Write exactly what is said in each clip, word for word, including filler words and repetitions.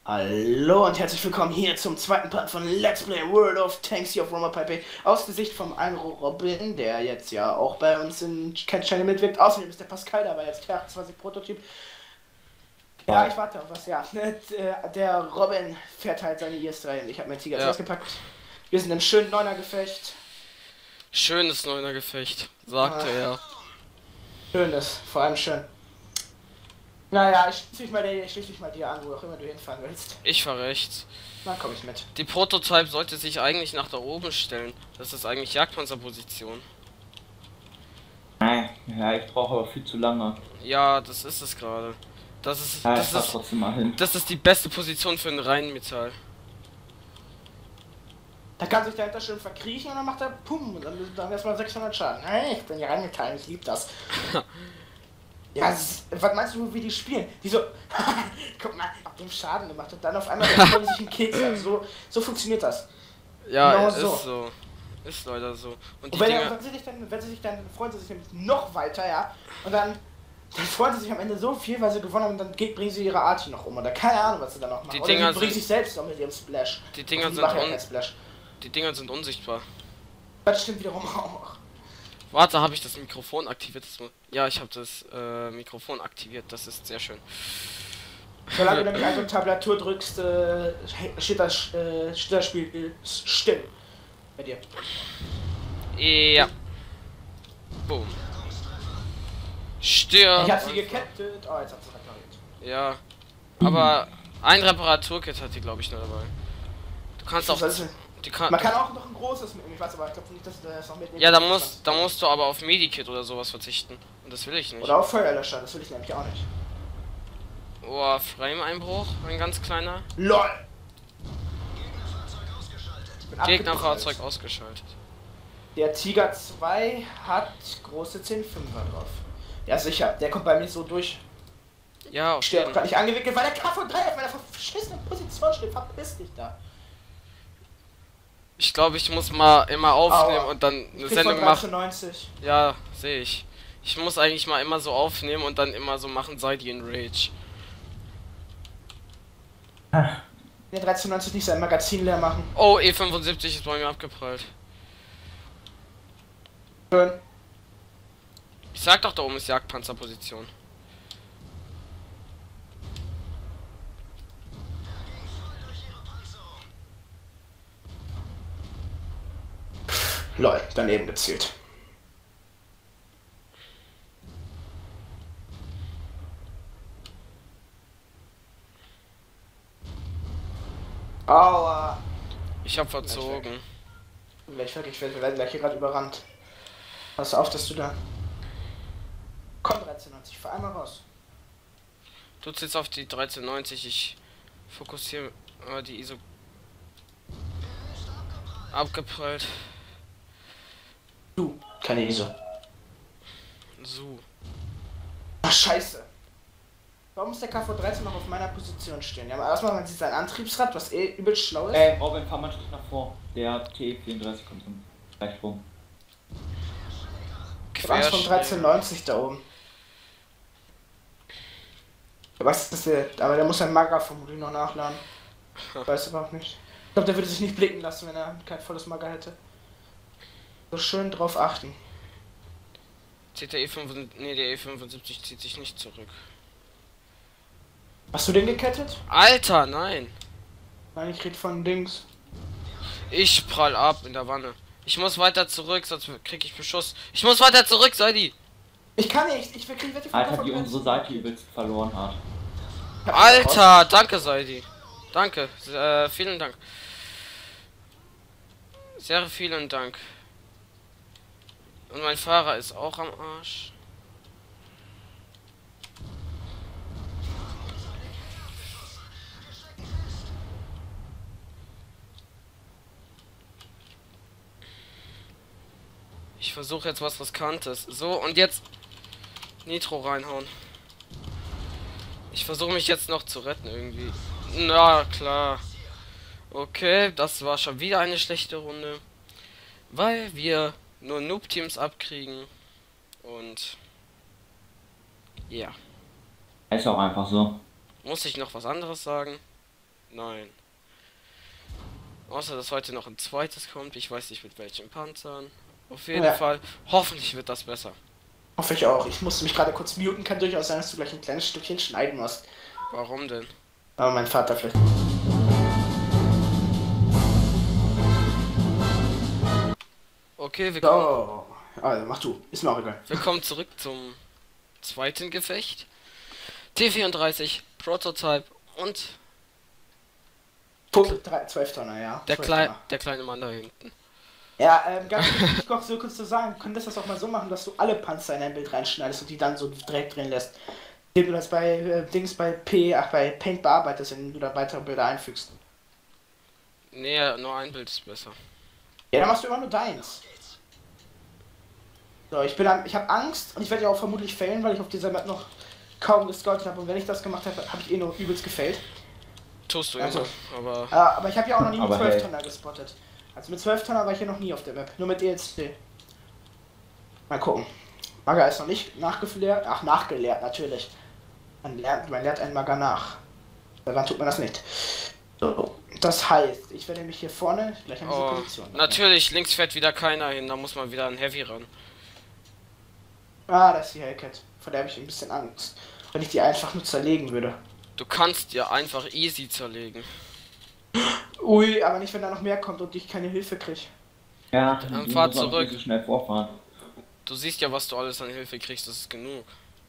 Hallo und herzlich willkommen hier zum zweiten Part von Let's Play World of Tanks hier auf Roma Pipe aus der Sicht vom Alro Robin, der jetzt ja auch bei uns in Cat Channel mitwirkt. Außerdem ist der Pascal dabei, jetzt T achtundzwanzig Prototyp. Ja, ich warte auf was, ja. Der Robin fährt halt seine I S drei und ich habe mein Tiger Ja. gepackt. Wir sind im schönen Neuner-Gefecht. Schönes Neuner-Gefecht, sagte Ah. er. Schönes, vor allem schön. Naja, ich schließe mich mal dir, ich schließe mich mal dir an, wo auch immer du hinfahren willst. Ich fahr rechts. Dann komme ich mit. Die Prototype sollte sich eigentlich nach da oben stellen. Das ist eigentlich Jagdpanzerposition. Ja, ich brauche aber viel zu lange. Ja, das ist es gerade. Das ist Ja, ich das fahr ist trotzdem mal hin. das ist die beste Position für einen Rheinmetall. Da kann sich dahinter schön verkriechen und dann macht er Pum und dann, dann erstmal sechshundert Schaden. Hey, ich bin hier reingetan, ich lieb das. Ja, s- was meinst du, wie die spielen? Die so, guck mal, hab dem Schaden gemacht und dann auf einmal holen sich einen Keks ab. So, so funktioniert das. Ja, Genau ist so. so. Ist leider so. Und Und die wenn, Dinger, wenn sie sich dann, wenn sie sich dann, freuen sie sich nämlich noch weiter, ja. Und dann, dann freuen sie sich am Ende so viel, weil sie gewonnen haben und dann geht, bringen sie ihre Arti noch um. Oder keine Ahnung, was sie dann noch machen. Die Oder Dinger sie bringen sind- sich selbst noch mit ihrem Splash. die Dinger Und die sind machen ja un keinen Splash. die Dinger sind unsichtbar. Das stimmt wiederum auch. Warte, habe ich das Mikrofon aktiviert? Das mu- Ja, ich habe das äh, Mikrofon aktiviert. Das ist sehr schön. Solange du nämlich also Tastatur drückst, äh, steht das, äh, steht das Spiel still. Bei dir. Ja. Boom. Stirb. Ich hab sie einfach. gekettet. Oh, jetzt hat sie repariert. Ja. Aber ein Reparaturkit hat die, glaube ich, nur dabei. Du kannst auch. Das ist- Die kann, Man kann auch noch ein großes mitnehmen. Ich weiß aber, ich glaube nicht, dass du das noch mitnehmen ja, da kannst. musst, da musst du aber auf Medikit oder sowas verzichten. Und das will ich nicht. Oder auf Feuerlöscher, das will ich nämlich auch nicht. Oh, Frame-Einbruch, ein ganz kleiner. LOL! Ich bin Gegnerfahrzeug abgeprallt. ausgeschaltet. Der Tiger zwei hat große zehn fünfer drauf. Ja, sicher. Der kommt bei mir so durch. Ja, auf Stirbt jeden gerade nicht angewickelt, weil der K V drei auf meiner verschissenen Position steht. Verpiss dich da. Ich glaube, ich muss mal immer aufnehmen Aua. und dann eine Ich krieg Sendung von machen. neunzig. Ja, sehe ich. Ich muss eigentlich mal immer so aufnehmen und dann immer so machen, sei die in Rage. Der dreizehn neunzig nicht sein Magazin leer machen. Oh, E fünfundsiebzig ist bei mir abgeprallt. Schön. Ich sag doch, da oben ist Jagdpanzerposition. LOL, daneben gezielt. Aua. Ich hab verzogen. Gleich weg, ich werde wir werden gleich hier gerade überrannt. Pass auf, dass du da. Komm, dreizehn neunzig, fahr einmal raus. Du ziehst auf die dreizehn neunzig, ich fokussiere äh, die I S O. Abgeprallt. Du, keine I S O. So. Ach, scheiße. Warum muss der K V dreizehn noch auf meiner Position stehen? Ja, aber erstmal, man sieht sein Antriebsrad, was eh übelst schlau ist. Ey, Robin, fahr mal einen Schritt nach vor. Der T vierunddreißig kommt rum. Gleich rum. Ich hab Angst vom dreizehn neunzig da oben. Ja, was ist der? Aber der muss sein Magra vermutlich noch nachladen. Ich weiß aber auch nicht. Ich glaube, der würde sich nicht blicken lassen, wenn er kein volles Magra hätte. So schön drauf achten. Zieht der E fünfundsiebzig, nee, der E fünfundsiebzig zieht sich nicht zurück. Hast du den gekettet? Alter, nein. Nein, ich rede von Dings. Ich prall ab in der Wanne. Ich muss weiter zurück, sonst krieg ich Beschuss. Ich muss weiter zurück, sei die. Ich kann nicht, ich krieg wette von Alter, K V wie dreizehn. unsere Seite übelst verloren hat. Ich hab ihn raus. Alter, danke, Seidi. Danke, äh, vielen Dank. Sehr vielen Dank. Und mein Fahrer ist auch am Arsch. Ich versuche jetzt was Riskantes. So, und jetzt Nitro reinhauen. Ich versuche mich jetzt noch zu retten irgendwie. Na klar. Okay, das war schon wieder eine schlechte Runde. Weil wir nur Noob-Teams abkriegen. Und ja. Ist auch einfach so. Muss ich noch was anderes sagen? Nein. Außer, dass heute noch ein zweites kommt. Ich weiß nicht mit welchen Panzern. Auf jeden Ja. Fall. Hoffentlich wird das besser. Hoffe ich auch. Ich musste mich gerade kurz muten. Kann durchaus sein, dass du gleich ein kleines Stückchen schneiden musst. Warum denn? Aber mein Vater vielleicht. Okay, wir kommen, So. Also, mach du. Ist mir auch egal. wir kommen zurück zum zweiten Gefecht. T vierunddreißig, Prototype und Punkt drei, zwölf Tonner, ja. der, zwölf Klei Tonner. der kleine Mann da hinten. Ja, ähm, ganz wichtig noch so kurz zu sagen, du könntest das auch mal so machen, dass du alle Panzer in ein Bild reinschneidest und die dann so direkt drin lässt. Indem du das bei äh, Dings bei P, ach bei Paint bearbeitest, wenn du da weitere Bilder einfügst. Nee, nur ein Bild ist besser. Ja, dann machst du immer nur deins. So, ich bin am, ich habe Angst und ich werde ja auch vermutlich failen, weil ich auf dieser Map noch kaum gescoutet habe und wenn ich das gemacht habe, habe ich eh nur übelst gefailt. Tust du Also. immer, aber Äh, aber ich habe ja auch noch nie mit Aber zwölf hey. Tonner gespottet. Also mit zwölf Tonner war ich ja noch nie auf der Map, nur mit E L C. Mal gucken. Maga ist noch nicht nachgelehrt, ach nachgelehrt natürlich. Man lernt, man lernt einen Maga nach. Dann tut man das nicht. So, das heißt, ich werde mich hier vorne gleich an diese oh, Position. natürlich, links fährt wieder keiner hin, da muss man wieder ein Heavy ran. Ah, das ist die Hellcat. Vor der habe ich ein bisschen Angst. Wenn ich die einfach nur zerlegen würde. Du kannst dir einfach easy zerlegen. Ui, aber nicht, wenn da noch mehr kommt und ich keine Hilfe kriege. Ja, Dann du fahr musst auch zurück. nicht so schnell vorfahren. Du siehst ja, was du alles an Hilfe kriegst, das ist genug.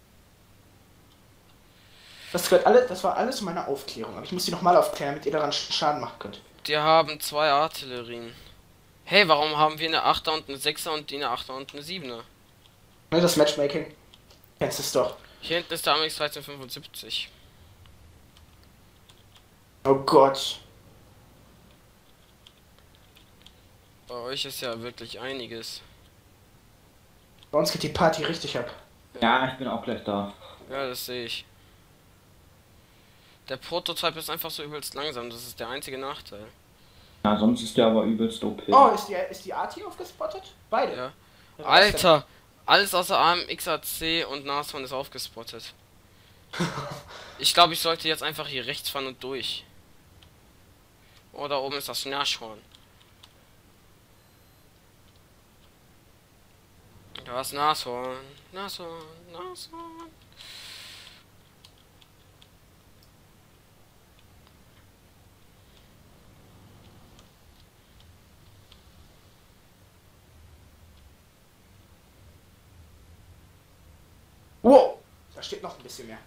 Das gehört alle, das war alles meine Aufklärung. Aber ich muss die nochmal aufklären, damit ihr daran Schaden machen könnt. Die haben zwei Artillerien. Hey, warum haben wir eine Achter und eine Sechser und die eine Achter und eine Siebener? Ne, das Matchmaking. Kennst du es doch. Hier hinten ist der Amix dreizehnhundertfünfundsiebzig. Oh Gott. Bei euch ist ja wirklich einiges. Bei uns geht die Party richtig ab. Ja, ich bin auch gleich da. Ja, das sehe ich. Der Prototyp ist einfach so übelst langsam, das ist der einzige Nachteil. Ja, sonst ist der aber übelst O P. Oh, ist die, ist die Arti aufgespottet? Beide. Ja. Ja, Alter! Alles außer A M, X A C und Nashorn ist aufgespottet. Ich glaube, ich sollte jetzt einfach hier rechts fahren und durch. Oh, da oben ist das Nashorn. Da ist Nashorn. Nashorn, Nashorn. Wow, da steht noch ein bisschen mehr.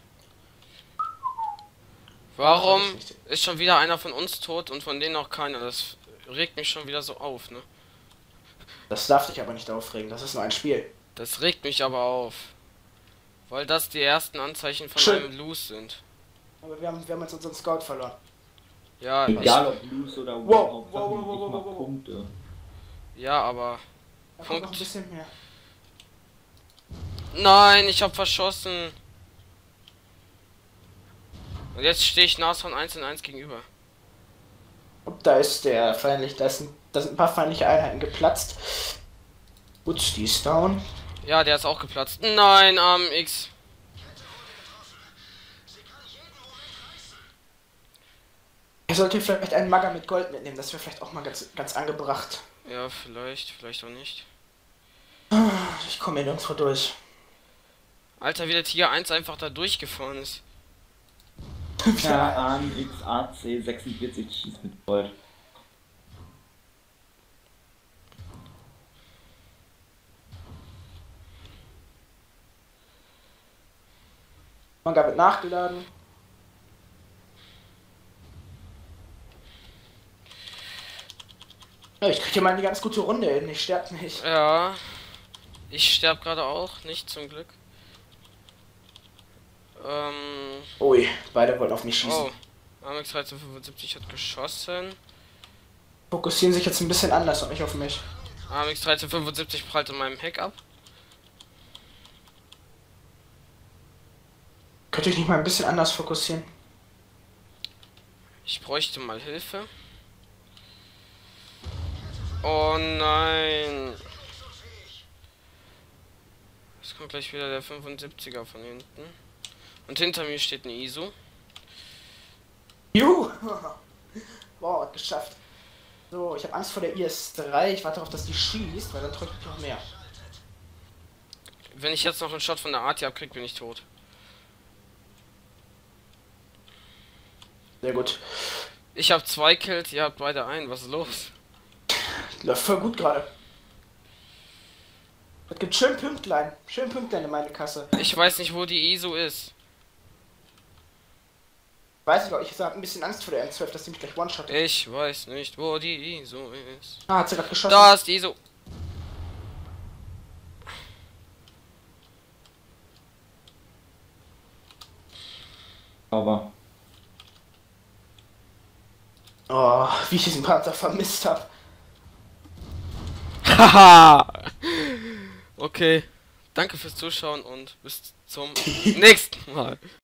Warum Das ist nicht- ist schon wieder einer von uns tot und von denen noch keiner? Das regt mich schon wieder so auf, ne? Das darf dich aber nicht aufregen, das ist nur ein Spiel. Das regt mich aber auf. Weil das die ersten Anzeichen von Schön. einem Lose sind. Aber wir haben, wir haben jetzt unseren Scout verloren. Ja, Egal ob Blues oder Wow, Wow, wow, wow, wow, wow, ich mach wow. Punkte. ich, ja, aber. Da kommt Punkt. noch ein bisschen mehr. Nein, ich hab verschossen. Und jetzt stehe ich Nashorn eins und eins gegenüber. Und da ist der feindlich, da, ist ein, da sind ein paar feindliche Einheiten geplatzt. Gut, die ist down. Ja, der ist auch geplatzt. Nein, A M X. Er sollte vielleicht einen Magger mit Gold mitnehmen, das wäre vielleicht auch mal ganz, ganz angebracht. Ja, vielleicht, vielleicht auch nicht. Ich komme hier nirgendwo durch. Alter, wie der Tiger eins einfach da durchgefahren ist. Ja, A M X A C sechsundvierzig schießt mit Gold. Magger wird nachgeladen. Ja, ich krieg hier mal eine ganz gute Runde hin, ich sterb nicht. Ja. Ich sterb gerade auch, nicht zum Glück. Ähm. Ui, beide wollen auf mich schießen. Oh. A M X dreizehnhundertfünfundsiebzig hat geschossen. Fokussieren sich jetzt ein bisschen anders und nicht auf mich. A M X dreizehnhundertfünfundsiebzig prallt in meinem Heck ab. Könnte ich nicht mal ein bisschen anders fokussieren? Ich bräuchte mal Hilfe. Oh nein. Es kommt gleich wieder der fünfundsiebziger von hinten. Und hinter mir steht eine I S O. Juhu! Wow, hat geschafft. So, ich habe Angst vor der I S drei. Ich warte darauf, dass die schießt, weil dann drückt ich noch mehr. Wenn ich jetzt noch einen Shot von der Arti abkrieg, bin ich tot. Sehr gut. Ich habe zwei Kills, ihr habt beide einen. Was ist los? Läuft voll gut gerade. Es gibt schön Pünktlein. Schön Pünktlein in meine Kasse. Ich weiß nicht, wo die I S O ist. Weiß ich auch, ich habe ein bisschen Angst vor der M zwölf, dass die mich gleich one-shot. Ich weiß nicht, wo die I S O ist. Ah, hat sie gerade geschossen. Da ist die I S O. Aber. Oh, wie ich diesen Panzer vermisst habe. Haha. Okay. Danke fürs Zuschauen und bis zum nächsten Mal.